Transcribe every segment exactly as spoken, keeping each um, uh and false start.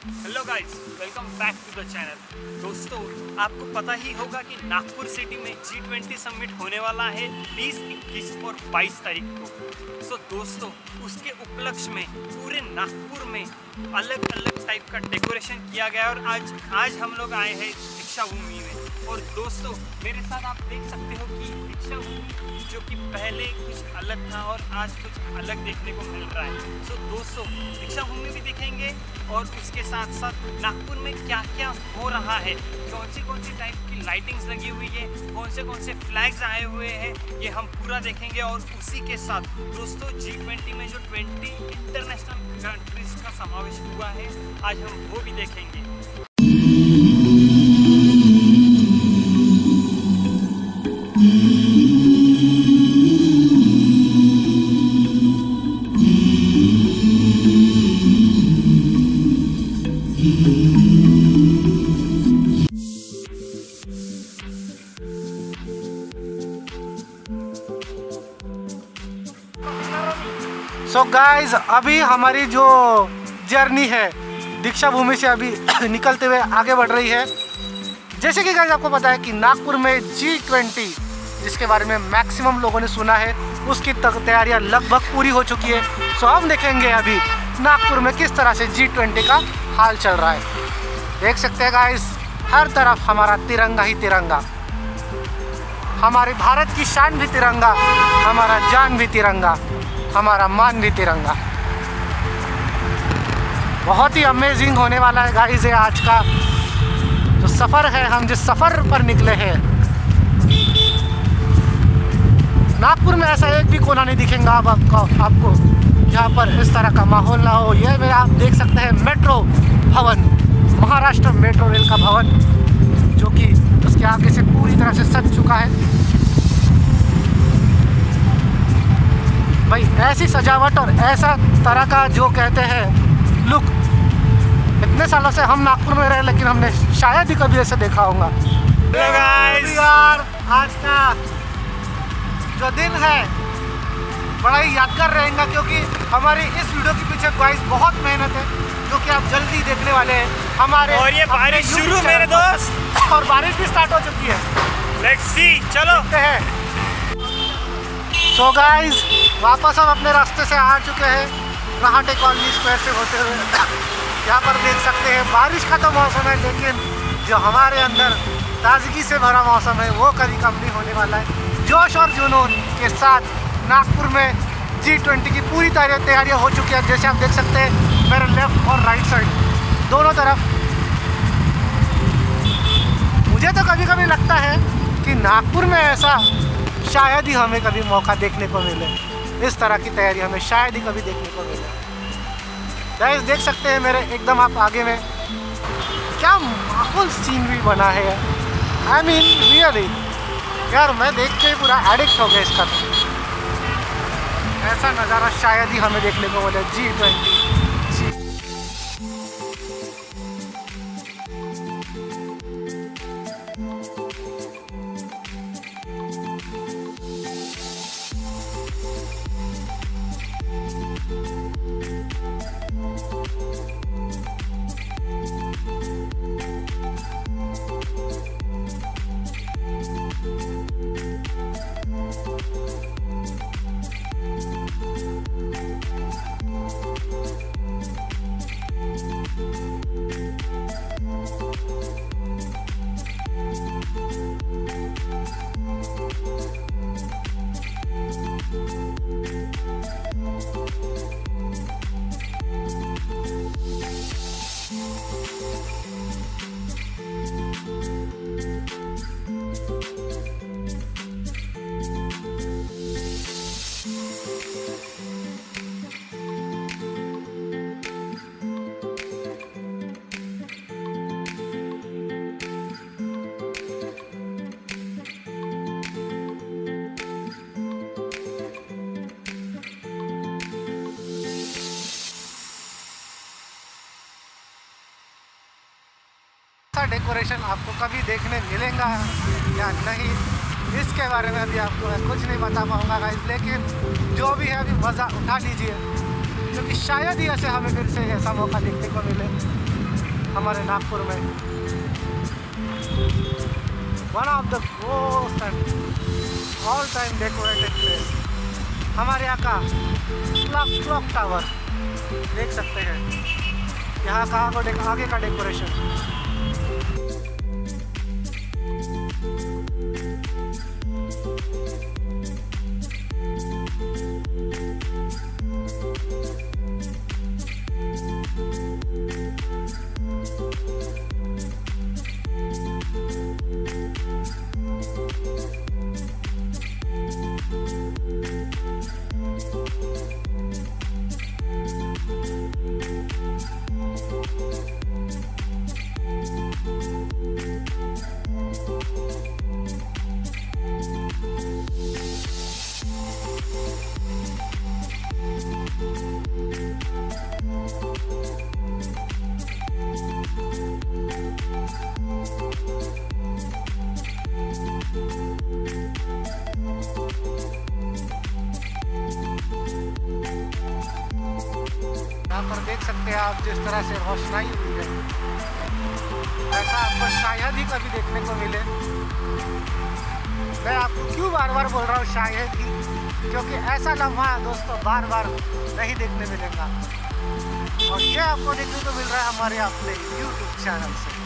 Hello guys, welcome back to the channel. दोस्तों, आपको पता ही होगा कि नागपुर सिटी में जी ट्वेंटी समिट होने वाला है बीस, इक्कीस और बाईस तारीख को। सो दोस्तों, उसके उपलक्ष्य में पूरे नागपुर में अलग अलग टाइप का डेकोरेशन किया गया और आज आज हम लोग आए हैं दीक्षा भूमि में। और दोस्तों, मेरे साथ आप देख सकते हो कि दीक्षा भूमि जो कि पहले कुछ अलग था और आज कुछ अलग देखने को मिल रहा है। सो दोस्तों, दीक्षा भूमि भी दिखेंगे और उसके साथ साथ नागपुर में क्या क्या हो रहा है, कौन सी कौन सी टाइप की लाइटिंग्स लगी हुई है, कौन से कौन से फ्लैग्स आए हुए हैं, ये हम पूरा देखेंगे। और उसी के साथ दोस्तों, जी ट्वेंटी में जो ट्वेंटी इंटरनेशनल कंट्रीज का समावेश हुआ है, आज हम वो भी देखेंगे। सो so गाइज, अभी हमारी जो जर्नी है दीक्षा भूमि से अभी निकलते हुए आगे बढ़ रही है। जैसे कि गाइज आपको पता है कि नागपुर में जी ट्वेंटी, जिसके बारे में मैक्सिमम लोगों ने सुना है, उसकी तैयारियां लगभग पूरी हो चुकी है। सो so हम देखेंगे अभी नागपुर में किस तरह से जी ट्वेंटी का हाल चल रहा है। देख सकते हैं गाइज, हर तरफ हमारा तिरंगा ही तिरंगा, हमारे भारत की शान भी तिरंगा, हमारा जान भी तिरंगा, हमारा मान भी तिरंगा। बहुत ही अमेजिंग होने वाला है गाइस, ये आज का जो सफ़र है, हम जिस सफ़र पर निकले हैं। नागपुर में ऐसा एक भी कोना नहीं दिखेगा अब आपको आपको जहाँ पर इस तरह का माहौल ना हो। ये में आप देख सकते हैं मेट्रो भवन, महाराष्ट्र मेट्रो रेल का भवन, जो कि उसके आगे से पूरी तरह से सज चुका है। भाई ऐसी सजावट और ऐसा तरह का जो कहते हैं लुक, इतने सालों से हम नागपुर में रहे लेकिन हमने शायद ही कभी ऐसे देखा होगा। यार, आज का जो दिन है बड़ा ही यादगार रहेगा, क्योंकि हमारी इस वीडियो के पीछे गाइस बहुत मेहनत है, जो कि आप जल्दी देखने वाले हैं हमारे। और ये बारिश शुरू मेरे दोस्त, और बारिश भी स्टार्ट हो चुकी है। लेट्स सी, चलो हैं। सो गाइस, वापस हम अपने रास्ते से आ चुके हैं रहाटे कॉलोनी स्क्वायर से होते हुए। यहाँ पर देख सकते हैं बारिश का तो मौसम है, लेकिन जो हमारे अंदर ताजगी से भरा मौसम है वो कभी कम नहीं होने वाला है। जोश और जुनून के साथ नागपुर में जी ट्वेंटी की पूरी तैयारियाँ हो चुकी हैं। जैसे आप देख सकते हैं मेरे लेफ्ट और राइट साइड दोनों तरफ। मुझे तो कभी कभी लगता है कि नागपुर में ऐसा शायद ही हमें कभी मौका देखने को मिले, इस तरह की तैयारी हमें शायद ही कभी देखने को मिले। गाइस देख सकते हैं मेरे एकदम आप आगे में क्या माहौल सीनरी बना है। आई मीन रियली यार, मैं देख के पूरा एडिक्ट हो गया इसका। ऐसा नज़ारा शायद ही हमें देखने को मिले जी ट्वेंटी। डेकोरेशन आपको कभी देखने मिलेगा या नहीं, इसके बारे में अभी आपको मैं कुछ नहीं बता पाऊँगा गाइस, लेकिन जो भी है अभी मज़ा उठा लीजिए, क्योंकि शायद ही ऐसे हमें फिर से ऐसा मौका देखने को मिले। हमारे नागपुर में। One of the most and all time decorated place, हमारे यहाँ का क्लॉक क्लॉक टावर देख सकते हैं। यहाँ का आगे का डेकोरेशन। यहाँ पर देख सकते हैं आप जिस तरह से रोशनाई हुई है, ऐसा आपको शायद ही कभी देखने को मिले। मैं आपको क्यों बार बार बोल रहा हूँ शायद ही, क्योंकि ऐसा लम्हा दोस्तों बार बार नहीं देखने मिलेगा। और ये आपको देखने को मिल रहा है हमारे अपने यूट्यूब चैनल से।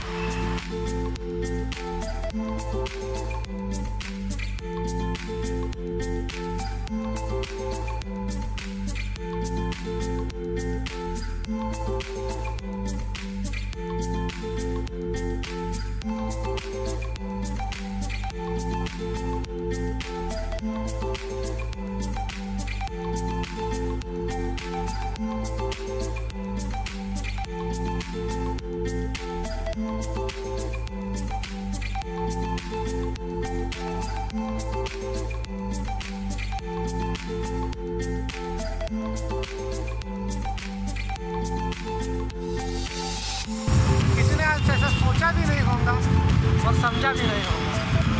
किसी ने आज ऐसा सोचा भी नहीं होगा और समझा भी नहीं होगा।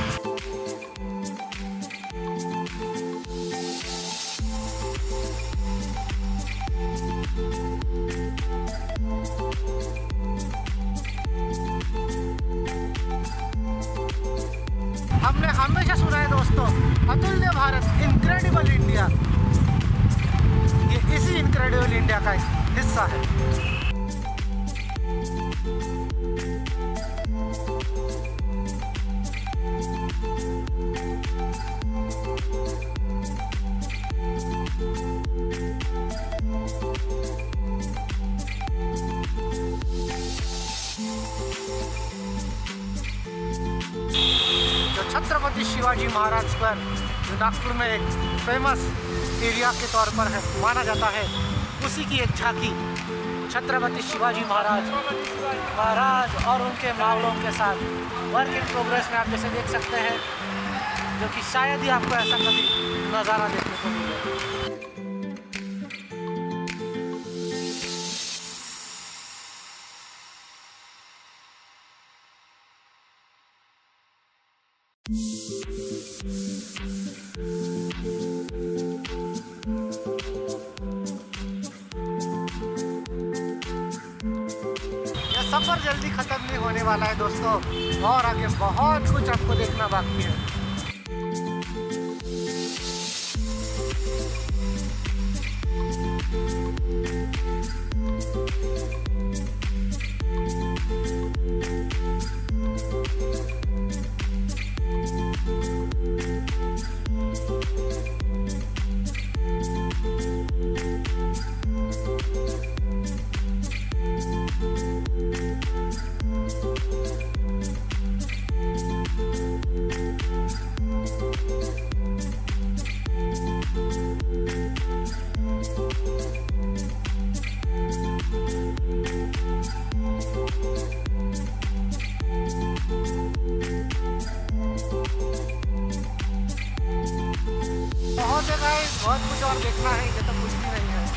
हमने हमेशा सुना है दोस्तों, अतुल्य भारत, इनक्रेडिबल इंडिया। ये इसी इनक्रेडिबल इंडिया का हिस्सा है। छत्रपति शिवाजी महाराज स्क्वायर जो नागपुर में एक फेमस एरिया के तौर पर है माना जाता है, उसी की एक झांकी छत्रपति शिवाजी महाराज महाराज और उनके मावड़ों के साथ वर्क इन प्रोग्रेस में आप जैसे देख सकते हैं, जो कि शायद ही आपको ऐसा कभी नज़ारा देखने को मिले। सफ़र जल्दी ख़त्म नहीं होने वाला है दोस्तों, और आगे बहुत कुछ आपको देखना बाकी है। बहुत है गाइस, बहुत कुछ और देखना है, ये तो कुछ भी नहीं है।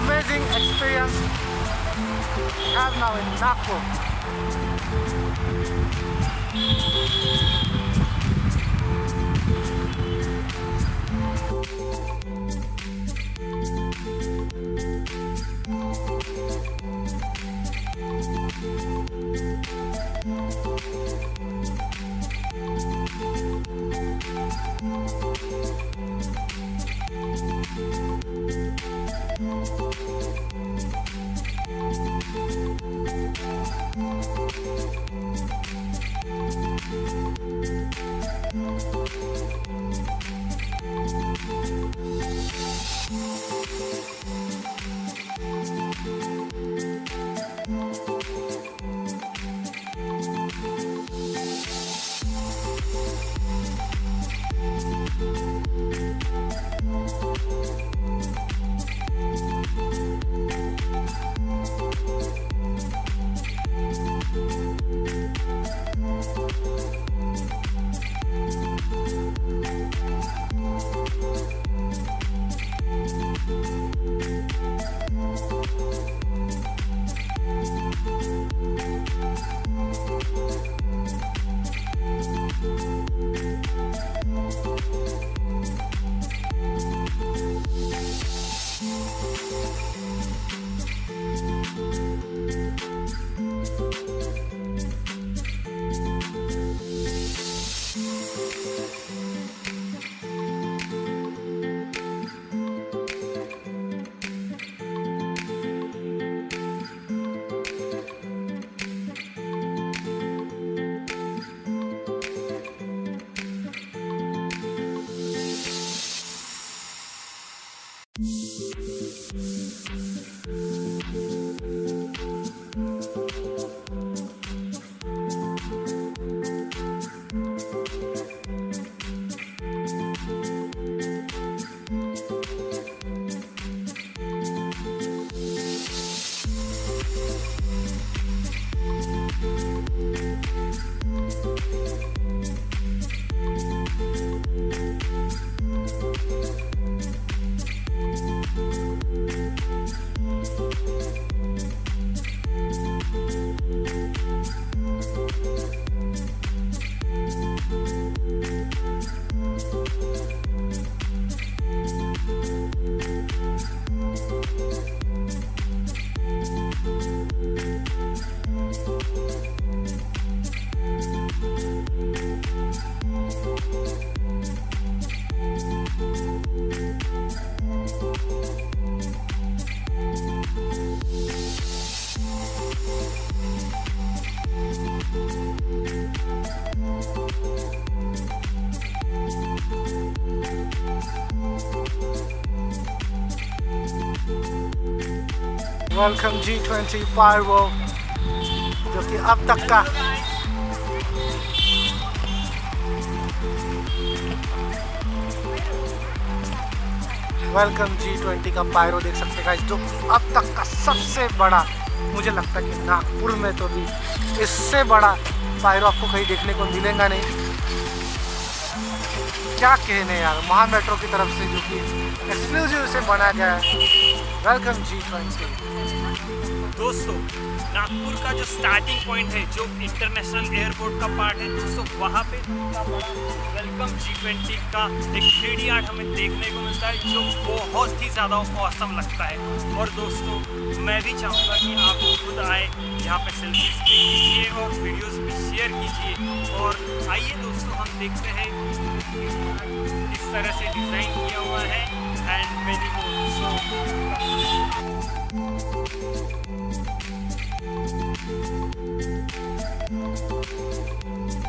amazing experience we have now in Nagpur. Welcome G twenty pyro, जो कि अब तक का वेलकम जी ट्वेंटी का पायरो देख सकते हैं, जो अब तक का सबसे बड़ा, मुझे लगता है कि नागपुर में तो भी इससे बड़ा पायरो आपको कहीं देखने को मिलेगा नहीं। क्या कहने यार, महा मेट्रो की तरफ से जो कि एक्सक्लूसिव से बनाया गया है। Welcome G twenty. दोस्तों, नागपुर का जो स्टार्टिंग पॉइंट है, जो इंटरनेशनल एयरपोर्ट का पार्ट है दोस्तों, वहाँ पे वेलकम जी ट्वेंटी का एक थ्री डी आर्ट हमें देखने को मिलता है, जो बहुत ही ज़्यादा ऑसम लगता है। और दोस्तों, मैं भी चाहूँगा कि आप खुद आए, यहाँ पे सेल्फीज कीजिए और वीडियोस भी शेयर कीजिए। और आइए दोस्तों, हम देखते हैं इस तरह से डिज़ाइन किया हुआ है एंड मेनी मोर। सो